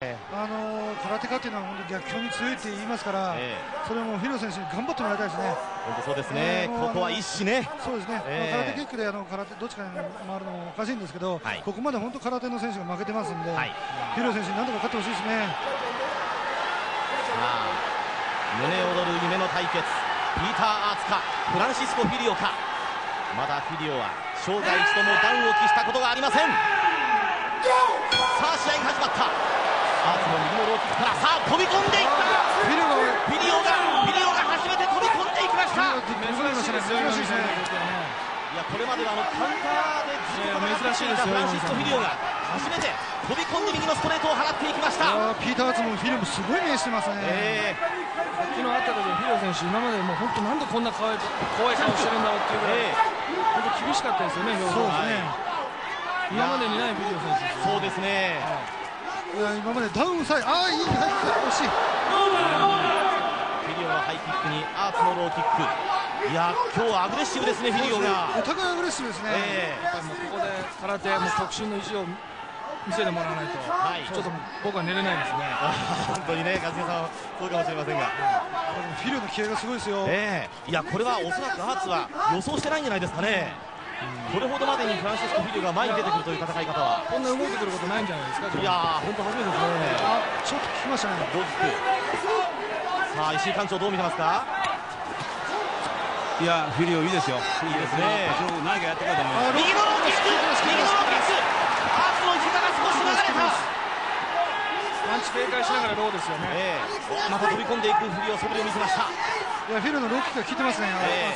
空手家っていうのは本当に逆境に強いって言いますから、それもフィロ選手に頑張ってもらいたいですね。 本当そうですね。ここは一矢ね。 そうですね。空手キックで空手どっちかに回るのもおかしいんですけど、ここまで本当空手の選手が負けてますんで、フィロ選手に何とか勝ってほしいですね。 さあ、胸躍る夢の対決、ピーター・アーツかフランシスコ・フィリオか。まだフィリオは生涯一度もダウンを喫したことがありません。さあ試合が始まった。アーツの右のローキックからさあ飛び込んでいった。フィリオが初めて飛び込んでいきました。 珍しいですね。 いやこれまではカウンターでずっと戦っていたフランシスコ・フィリオが初めて飛び込んで右のストレートを放っていきました。 ピーター・アーツもフィリオもすごい目してますね。 昨日あった時にフィリオ選手今までもう本当なんでこんな怖い顔してるんだろうっていうぐらい本当厳しかったですよね。 そうですね。 今までにないフィリオ選手です。 そうですね。 今までダウンサイド、いい、惜しい。フィリオのハイキックにアーツのローキック。いや今日はアグレッシブですね、フィリオが。 お互いアグレッシブですね。 やっぱりもうここで空手もう特進の意地を見せてもらわないと、ちょっと僕は寝れないですね。 本当にね、ガズネさんはそうかもしれませんが、 フィリオの気合がすごいですよ。 いやこれはおそらくアーツは予想してないんじゃないですかね。これほどまでにフランシスコ・フィリオが前に出てくるという戦い方はこんな動いてくることないんじゃないですか。 いや本当初めてですね。 ちょっと聞きましたね。 ローキック。さあ石井館長どう見てますか。 いやフィリオいいですよ。 いいですね。 何かやってくると思います。 右のローキック、アーツの膝が少し流れた。 パンチ警戒しながらローですよね。 また飛び込んでいくフィリオ、素振りを見せました。 いやフィリオのローキックが効いてますね。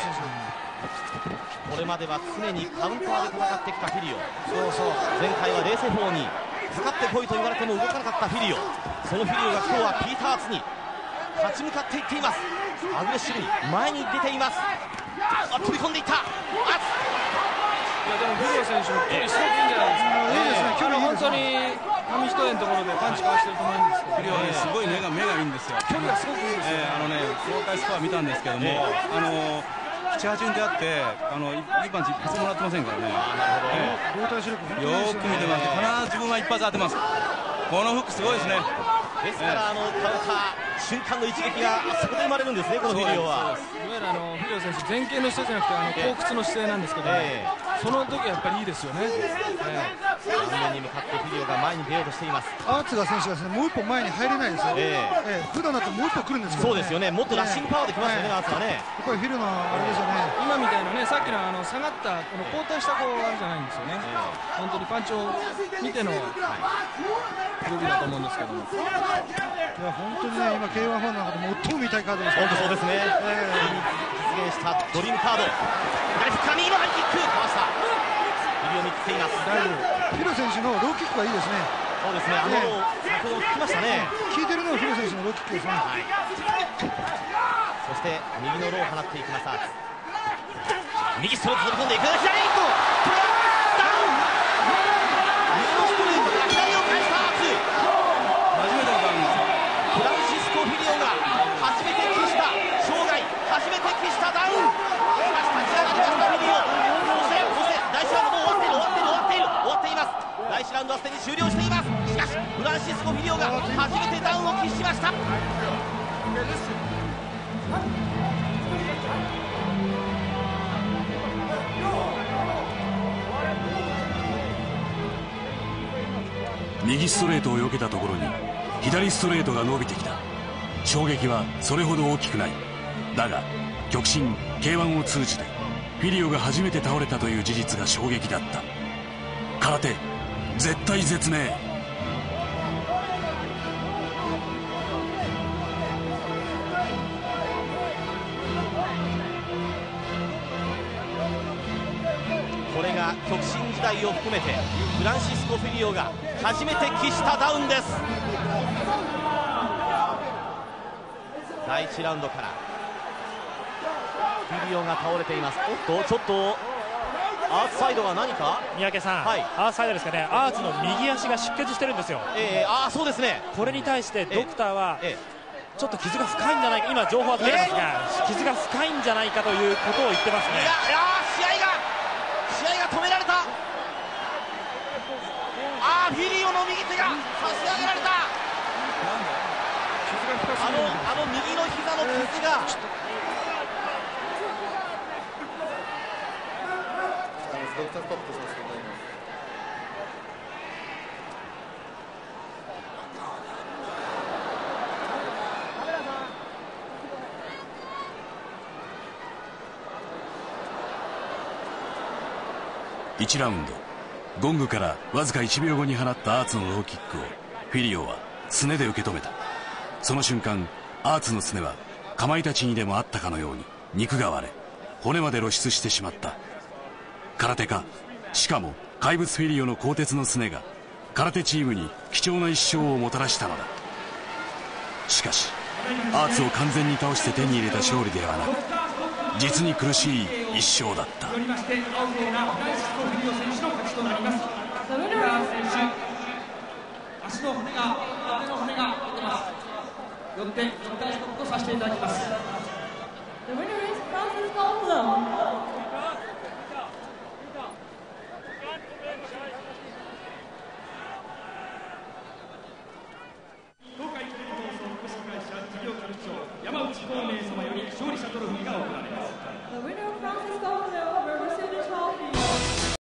これまでは常にカウンターで戦ってきたフィリオ。前回は冷静法にかかってこいと言われても動かなかったフィリオ。そのフィリオが今日はピーター・アーツに立ち向かっていっています。アグレッシブに前に出ています。飛び込んでいった。アーツ。 いやでもフィリオ選手の距離すごくいいんじゃないですか。 いいですね。距離いいですね。 本当に紙一重のところでパンチかわしてると思うんですけど、 フィリオねすごい目がいいんですよ。 距離がすごくいいですよ。 公開スコア見たんですけども、7、8人であっていいパンチ一発もらってませんからね。 動体視力よーく見てます。必ず自分は一発当てます。このフックすごいですね。 ですからカウンター瞬間の一撃があそこで生まれるんですね、このフィリオは。 いわゆるフィリオ選手前傾の姿勢じゃなくて後屈の姿勢なんですけど、その時はやっぱりいいですよね。 顔面に向かってフィリオが前に出ようとしています。 アーツが選手がですねもう一歩前に入れないですよ。普段だともう一歩来るんですけど、 そうですよね。もっとラッシングパワーできますよね、アーツはね。 やっぱりフィリオのあれですよね。 今みたいなね、さっきの下がったこの後退したこうあるじゃないんですよね。本当にパンチを見ての動きだと思うんですけども。 いや本当にね、今 K1 ファンの中で最も見たいカードです。 本当そうですね。実現したドリームカード。左フックから右のハイキックかわした。右を見ています。 フィロ選手のローキックはいいですね。 そうですね。先ほど聞きましたね。 効いてるのはフィロ選手のローキックですね。 そして右のローを放っていきます。アーツ。右ストレート飛び込んでいく。左一個。ダウン。右のストレートから左を返したアーツ。 初めてのダウンですよ。 フランシスコ・フィリオが初めて喫した生涯初めて喫したダウン。しかし立ち上がりましたフィリオ。そして第1ラウンドもう終わっています。第1ラウンドはすでに終了しています。しかしフランシスコ・フィリオが初めてダウンを喫しました。 右ストレートを避けたところに左ストレートが伸びてきた。衝撃はそれほど大きくない。だが極真 K1 を通じてフィリオが初めて倒れたという事実が衝撃だった。空手絶体絶命。 これが極真時代を含めてフランシスコ・フィリオが初めて喫したダウンです。第1ラウンドからフィリオが倒れています。おっとちょっとアーツサイドが何か三宅さん、アーツサイドですかね。アーツの右足が出血してるんですよ。 そうですね。 これに対してドクターはちょっと傷が深いんじゃないか、今情報は出てますが、傷が深いんじゃないかということを言ってますね。 試合が止められた。フィリオの右手が差し上げられた。 の傷が、 1ラウンド、ゴングからわずか1秒後に放ったアーツのローキックをフィリオはすねで受け止めた。その瞬間、アーツのすねはかまいたちにでもあったかのように肉が割れ、骨まで露出してしまった。空手家、しかも怪物フィリオの鋼鉄のすねが空手チームに貴重な一勝をもたらしたのだ。しかしアーツを完全に倒して手に入れた勝利ではなく、実に苦しい一勝だった。 足の骨が出てます。よって引退ストップとさせていただきます。東海テレビ放送株式会社事業局長山内孔明様より勝利者トロフィーが贈られます。